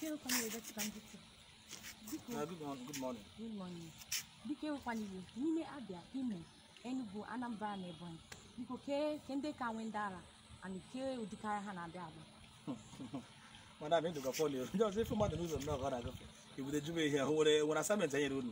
Good morning. Good morning. Bike kwaniwe n'ime Abia, Imo, Enugu, Anambra and Ebonyi. Biko kende ka wendara and ke udikara ha na Abia Agba. Madam, into the phone. Just if you want to lose no God, if the Juve here, when assignments are here.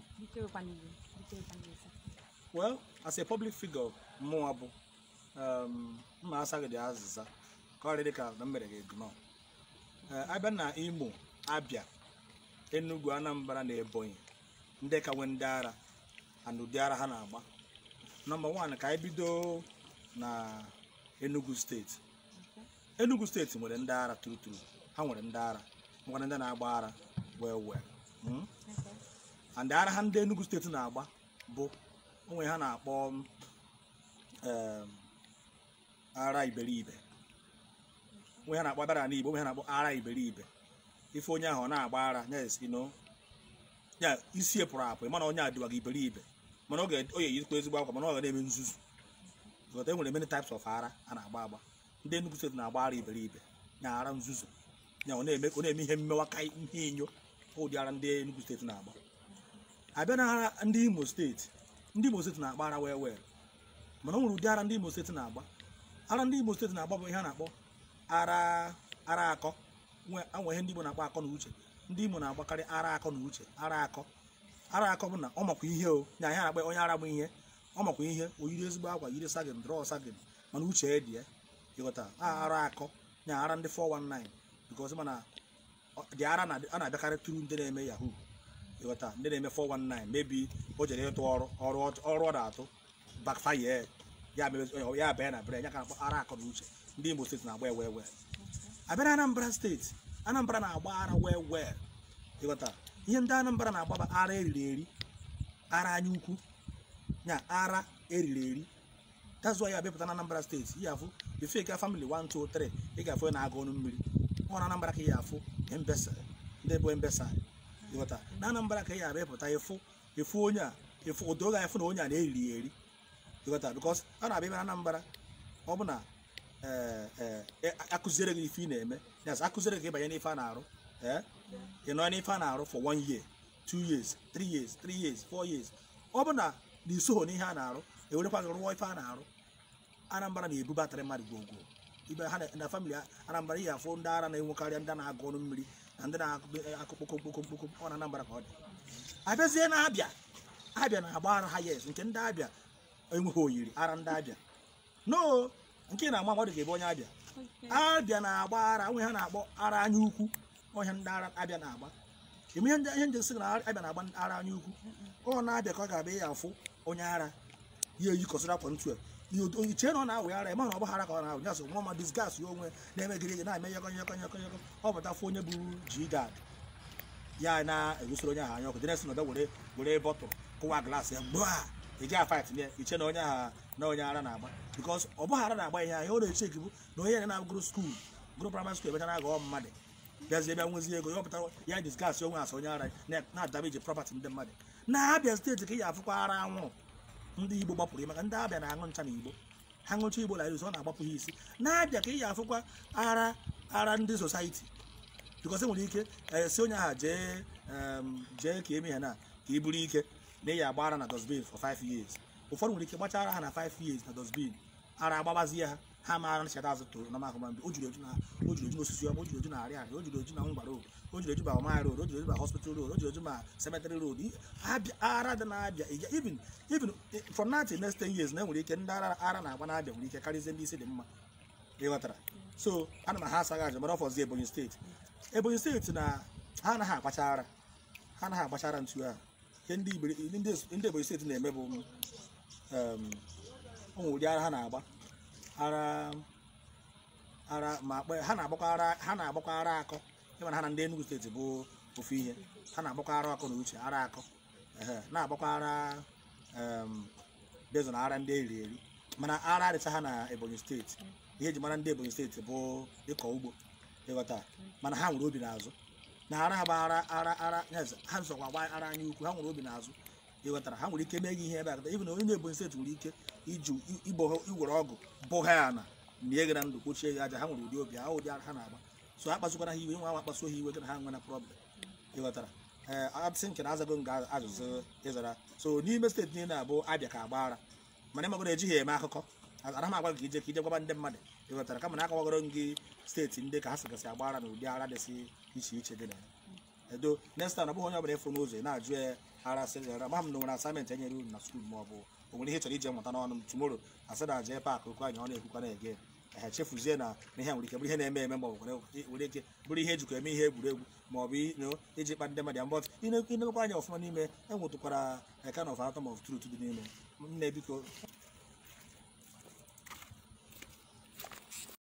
Well, as a public figure, more Masaga the Aziza, Cordica, the Medical. Abana Imo, Abia, Enugu, Anambra and Ebonyi, Ndeka Wendara, and Udiara Hanaba. Number one, Kaibido na Enugu State. Enugu State, Modendara, true. How Modendara, Modendana Abara, well. And the other hand, Enugu State in Aba, Bo, only Hana bomb I believe. We have a better need, we have I believe. If only Hona Bara, yes, you know. Yeah, you see a proper, Mononia do I believe. Monoga, oh, you crazy about Monoga name in Zus. So there were many types of Ara and Ababa. Then you said Nabari believe. Now around Zus. Now, name him Moakai in you, hold the Aran day in the state Naba. I bet and the Imo State. Ndimo State Nabara well. Mono Daran Dimo State Naba. Aran Dimo State Naba Hanabo. Arako, where I went in a back on Uche. Ndimo na Bakari Arako Nuche, Arako na Omaku Hill, Naya by Oyara here, Omaku here, we use Baba, you second, draw a second, Manuche, dear. You got Arako, Naran the 419, because the Arana Bakari 2 the name Yahoo. You got the name 419, maybe Ojato or Rodato, backfire. Yeah, Banner, Arako Nuche. Ndimo State na where. Abia Anambra State. Anambra na Abara where. You got that? Yen Anambra na Baba Ara Eri. Ara Anyuku. Nya Ara Eri. That's why you have Anambra State. You have the fake family 1, 2, 3. You got for na go no mmiri. One Anambra ke ya fo Embesa. Ndebo Embesa. You got that? Na Anambra ke ya be pota efo onya. Efo odoga efo na onya na eri. You got that? Because ana be Anambra obuna accusere if you name it. Yes, accusere by any fan arrow. You know any fan arrow for 1 year, 2 years, 3 years, 4 years. Obana, the so ni hanaro, a would have a roy fan arrow. Anambra ni bubatare marigo. Even had in the family, Anambra phone down and they will carry and then I go and then I could on a number of odd. I bet then Abia and Abara highest and Kendabia. I'm who you Arandabia. No. Nke na mama de Ebonyi Abia. Abia na Abara, we na agbo ara anyukwu. O he ndara Abia na agba. Emi he nje sig na Abia na agba ara anyukwu. O na Abia ka ga be ya afụ onye ara. Ye yi kosira kwa ntu e. You che no na we ara e ma na obo hara ka na nyaso mama discuss yo onwe na emegire na eme yoko. O bata fo onye bu G-guard. Ya na egusoro onye ha anyoko. The next no da were bottle kụwa glass e gba. You get fight there. You check no onye ara na agba because obohara na agba ihe ahụ o check bu na onye na go school go primary school ebe na go mmade bịazie ebe nwezi ego yọpụta ya discuss onwe asa onye ara na damage property ndị mmadụ na Abia State ka ya afụkwa ara anwụ ndị Igbo gbapụrụ maka ndị Abia na aṅụ ncha na Igbo ha ṅụcha Igbo la ọ na-agbapụ ha isi na Abia ka ya afụkwa ara ndị society because enwere ike si onye aha jee ka eme ha na ka iburu ike na ya agbara na dustbin for 5 years. Ụfọdụ nwere ike gbachara ha na 5 years na dustbin ara agbabazie ha mara na cheta azụ toro na mahụma o juru eju n'osisi ọma o juru eju na arịa o juru eju na ngwa road o juru eju ba Omai road o juru eju ba hospital road o juru eju ma cemetery road ara dị na Abia even from now to next 10 years na nwere ike ndị ara na-agba na Abia nwere ike karịzie ndị isi dị mma ịghọtara so ana m ha asaghị aja mara ọfọzi Ebonyi steeti na ha anaghị agbachara ntu ha ndị Ebonyi steeti na-eme bụ ụdị ara ha na-agba ara ma ha na-agbakwa ara akọ ịma na ha na ndị Enugu steeti bụ ofu ihe ha na-agbakwa ara akọ na uche ara akọ na-agbakwa ara bezo na ara ndị eri mana ara dịcha ha na Ebonyi steeti ihe eji mara ndị Ebonyi steeti bụ ịkọ ugbo ịghọta mana ha nwere obi n'azụ na ara ha bụ ara ha nzọkwa gba ara anya ukwu ha nwere obi n'azụ ịghọtara ha nwere ike mee ihe ebe a even onye Ebonyi steeti nwere ike iwere ọgụ bụ ha na nye gị na ndụ kpochie ya aja ha nwere ụdị obi ha ụdị ha na-agba so akpasukwana ha iwe nwa nwa akpasu ha iwe gị na ha nwere problem ịghọtara asị nke na azago nga ajụjụ ịzara so n'ime steeti niile abụ Abia ka agbara mana ịmagoro ejighị eme akụkọ ara m agwa gị ka ije gwaba ndị mmadụ ịghọtara kama na akọwagoro gị steeti ndị ka ha sigasị agbara na ụdị agha dịsị iche iche dị na ya edo next time ọ bụghị onye ọbụla efu n'ụzọ ị na-ajụ ya ara sịrị ya ma m na nwere asamentị e nyere uru na skuul ma ọ bụ o nwere ihe chọrọ ije mụta n'ọnụ m tumoro asị na jee paakị okwu anyị ọ na-ekwukwa na ege ha chefuzie na ihe nwere ike bụrụ ihe na-eme eme ma ọ nwere ike bụrụ ihe ejikọ eme ihe egwuregwu ma ọ bụ iji kpa ndị mmadụ ya mbọ ịnekwa anya ọfụma n'ime enwetụkwara kind of atom of truth dị n'ime nne biko